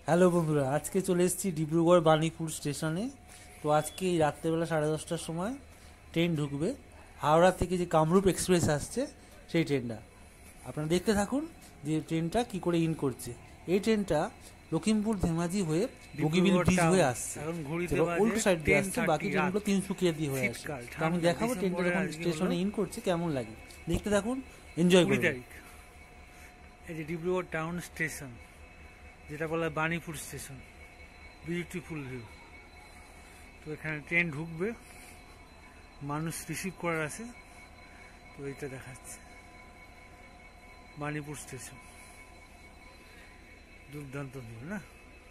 Hello বন্ধুরা, আজকে চলে এসেছি ডিব্রুগড় বানিপুর স্টেশনে। তো আজকে এই রাত্রেবেলা 10:30টার সময় ট্রেন ঢুকবে। হাওড়া থেকে যে কামরূপ এক্সপ্রেস আসছে সেই ট্রেনটা আপনারা দেখতে থাকুন যে ট্রেনটা কি করে ইন করছে। এই ট্রেনটা লখিমপুর ধেমাজি হয়ে বগিবিল ব্রিজ হয়ে আসছে, উল্টো সাইড দিয়ে আসছে। বাকি ট্রেনগুলো তিনসুকিয়া দিয়ে হয়ে আসছে। তো আমি দেখাবো ট্রেনটা যখন স্টেশনে ইন করছে কেমন লাগে, দেখতে থাকুন, এনজয় করুন। এই যে ডিব্রুগড় টাউন স্টেশন, যেটা বলা হয় বানিপুর স্টেশন, বিউটিফুল ভিউ। তো এখানে ট্রেন ঢুকবে, মানুষ রিসিভ করার আছে। তো এইটা দেখাচ্ছে বানিপুর স্টেশন। দুর্দান্ত ভিউ না?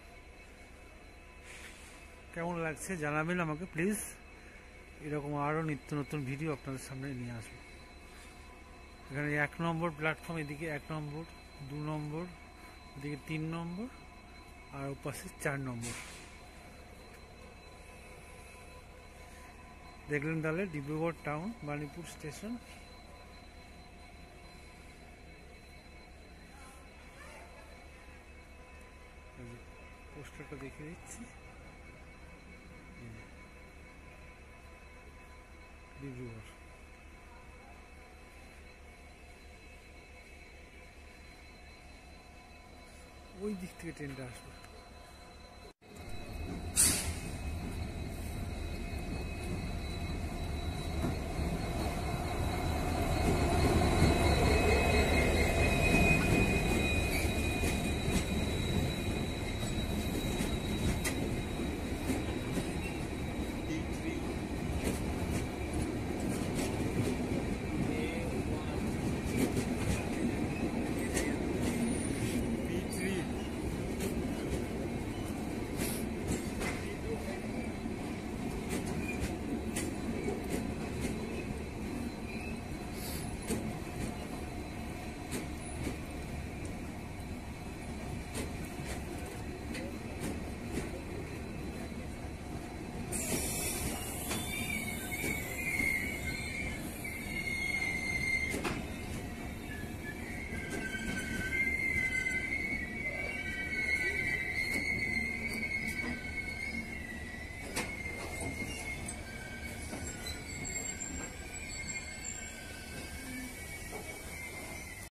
কেমন লাগছে জানাবেন আমাকে প্লিজ। এরকম আরও নিত্য নতুন ভিডিও আপনাদের সামনে নিয়ে আসবো। এখানে 1 নম্বর প্ল্যাটফর্ম, এদিকে 1 নম্বর, 2 নম্বর, এদিকে 3 নম্বর, আর ওপাশে 4 নম্বর। দেখলেন তাহলে ডিব্রুগড় টাউন বানিপুর স্টেশন। পোস্টারটা দেখে দিচ্ছি, ডিব্রুগড়। ওই দিক থেকে ট্রেনটা আসবে।